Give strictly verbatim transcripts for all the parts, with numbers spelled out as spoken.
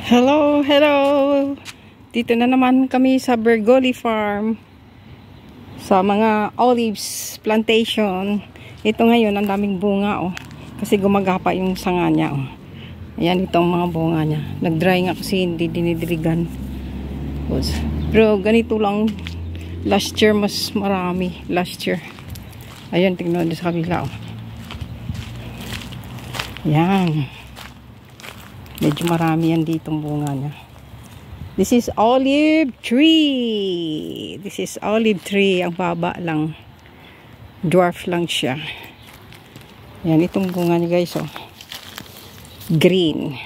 Hello, hello! Dito na naman kami sa Bergoli Farm sa mga olives plantation. Ito ngayon, ang daming bunga oh. Kasi gumagapa yung sanga niya oh. Ayan itong mga bunga niya. Nag-dry nga kasi hindi dinidiligan. Pero ganito lang. Last year mas marami. Last year. Ayan, tingnan nyo sa kabila oh. Ayan. Medyo marami yan ditong bunga niya. This is olive tree. This is olive tree. Ang baba lang. Dwarf lang siya. Yan, itong bunga niya guys. Oh. Green.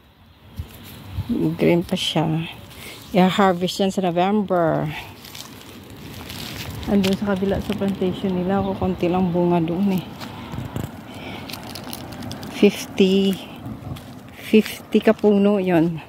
Green pa siya. I-harvest yan sa November. Andun sa kabila sa plantation nila. Ako, konti lang bunga doon eh. fifty fifty ka puno yon.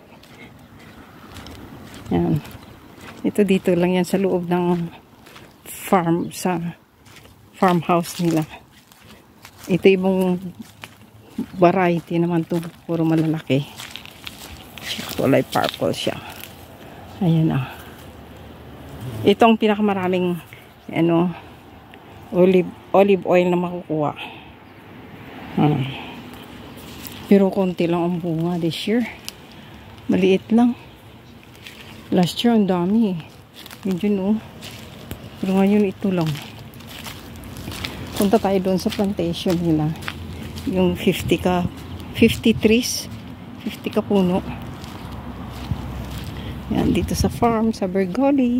Yan. Ito dito lang yan sa loob ng farm, sa farmhouse nila. Ito yung variety naman to, puro malalaki. Kulay purple siya. Ayan ah. Itong pinakamaraming ano, olive, olive oil na makukuha. Hmm. Pero konti lang ang bunga this year. Maliit lang. Last year ang dami eh. Yun oh. Pero ngayon ito lang. Punta tayo doon sa plantation nila. Yung fifty ka, fifty trees. fifty ka puno. Yan, dito sa farm, sa Bergoli.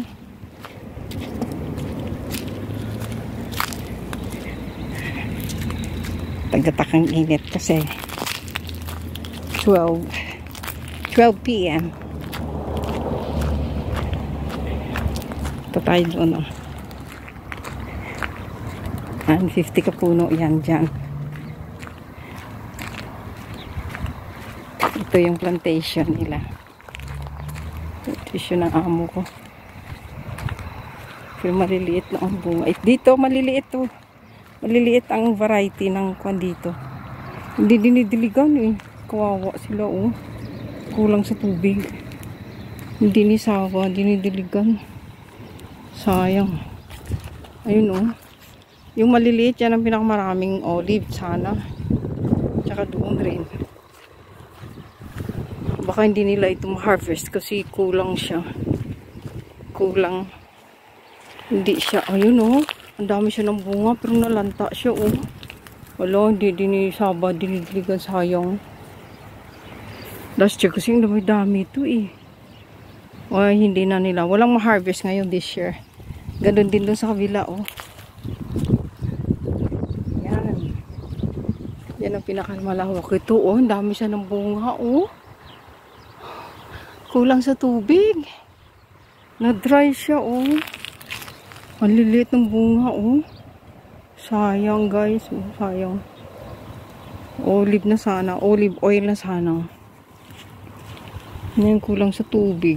Tagatakang init kasi twelve p m Ito tayo doon oh. And fifty ka puno yan dyan. Ito yung plantation nila. Plantation ng amo ko. Pero maliliit na ang bunga. Dito maliliit to. Maliliit ang variety ng kwan dito. Hindi dinidiligan eh. Kawawa sila oh. Kulang sa tubig. Hindi ni sawa, dinidiligan. Sayang. Ayun oh. Yung maliliit yan ang pinakamaraming olive sana. Tsaka doon rin. Baka hindi nila ito ma-harvest kasi kulang siya. Kulang. Hindi siya. Ayun oh. Ang dami siya ng bunga pero nalanta siya oh. Wala, hindi dinisaba, dinidiligan, sayang. Last year kasi yung dami-dami ito eh. Ay, hindi na nila. Walang ma-harvest ngayon this year. Ganon din dun sa kabila oh. Yan. Yan ang pinakamalawak. Ito oh, ang dami siya ng bunga oh. Kulang sa tubig. Na-dry siya oh. Maliliit ng bunga oh. Sayang guys, oh, sayang. Olive na sana, olive oil na sana. Yan, kulang sa tubig.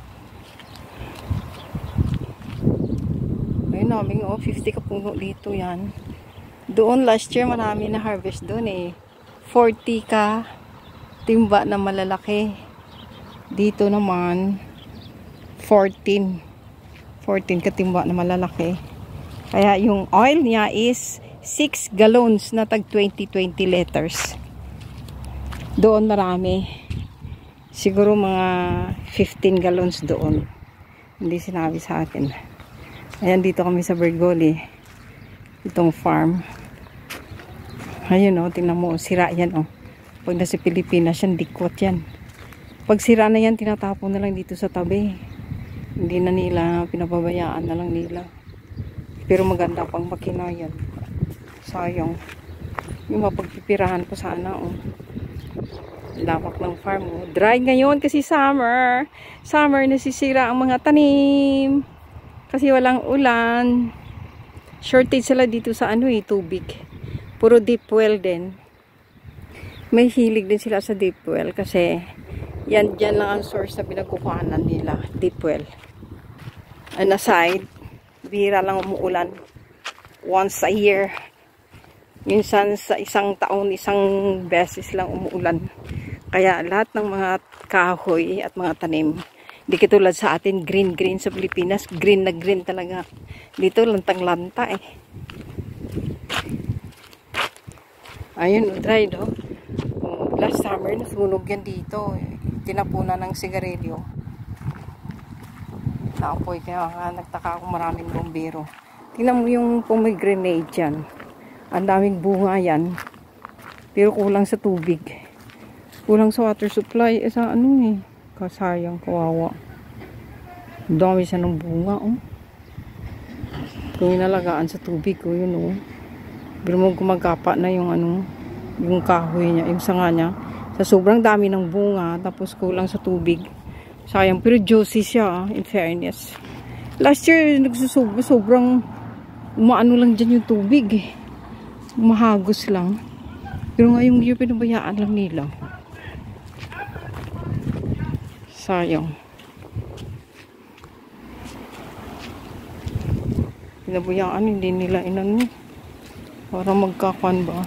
Ayun namin oh, fifty ka puno dito yan. Doon last year marami na harvest doon eh. forty ka timba na malalaki. Dito naman fourteen. fourteen ka timba na malalaki. Kaya yung oil niya is six gallons na tag twenty twenty liters. Doon marami. Siguro mga fifteen gallons doon. Hindi sinabi sa akin. Ayan, dito kami sa Bergoli. Itong farm. Ayun o, oh, tingnan mo. Sira yan o. Oh. Pag nasa Pilipinas yan, dikwat yan. Pag sira na yan, tinatapon na lang dito sa tabi. Hindi na nila, pinababayaan na lang nila. Pero maganda pang makina yan. Sayang. Yung mapagpipirahan ko sana oh. Lawak ng farm oh. Dry ngayon kasi summer. Summer nasisira ang mga tanim. Kasi walang ulan. Shortage sila dito sa ano eh, tubig. Puro deep well din. May hilig din sila sa deep well kasi yan dyan lang ang source na pinagkukuhanan nila. Deep well. And aside, bihira lang umuulan once a year. Minsan sa isang taon, isang beses lang umuulan. Kaya lahat ng mga kahoy at mga tanim, hindi katulad sa atin, green-green sa Pilipinas. Green na green talaga. Dito, lantang-lanta eh. Ayun, dry no? Oh, last summer, nasunog yan dito. Tinapunan ng sigarilyo. Naapoy, kaya nga nagtaka ako, maraming bombero. Tingnan mo yung pomegranate dyan. Ang daming bunga yan. Pero kulang sa tubig. Kulang sa water supply. Eh, sa ano eh. Kasayang, kawawa. Dami siya ng bunga, oh. Kung inalagaan sa tubig ko, yun, oh. Pero mo gumagapa na yung ano, yung kahoy niya, yung sanga niya. Sa sobrang dami ng bunga, tapos kulang sa tubig. Sayang, pero juicy siya, in fairness. Last year, nagsusob, sobrang umaano lang dyan yung tubig, eh. Mahagos lang. Pero ngayong year, pinabayaan lang nila. Sayang. Pinabayaan, hindi nila inano. Para magkakuan ba?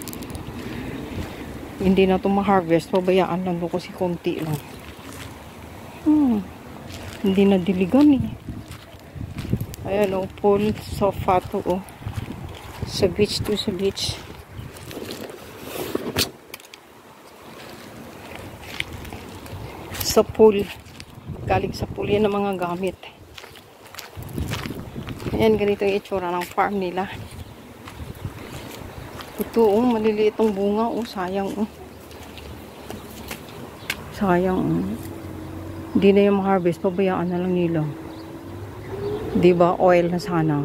Hindi na ito ma-harvest. Pabayaan lang ito kasi konti lang. Hmm. Hindi na diligan eh. Ayan o, oh, pool sofa to oh. Sa beach to sa beach. Sa pool. Galing sa pool yan ang mga gamit. Ayan, ganito yung itsura ng farm nila. Ito, oh, maliliit ang bunga, oh, sayang, oh. Sayang, oh. Hindi na yung harvest, pabayaan na lang nila. Diba, oil na sana.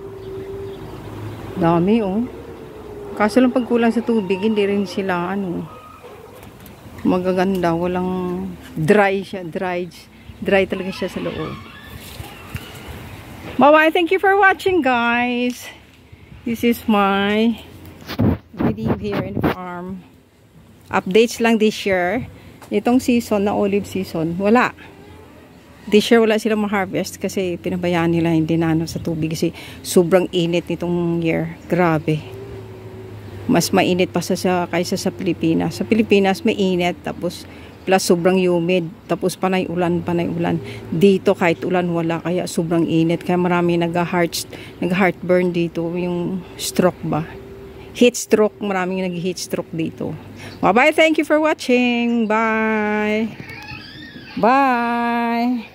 Dami, oh. Kaso lang pagkulang sa tubig, hindi rin sila, ano, magaganda, walang dry siya, dry, dry talaga siya sa loob. Bye-bye. Thank you for watching, guys. This is my video here in the farm. Updates lang this year. Itong season na olive season, wala. This year wala silang ma-harvest kasi pinabayaan nila, hindi na ano sa tubig kasi sobrang init nitong year. Grabe. Mas mainit pa sa, sa kaysa sa Pilipinas. Sa Pilipinas may init tapos plus sobrang humid, tapos panay ulan, panay ulan. Dito kahit ulan wala, kaya sobrang init. Kaya marami nag-heart, nag-heartburn dito, yung stroke ba? Heat stroke, maraming nag-heat stroke dito. Bye-bye, thank you for watching. Bye! Bye!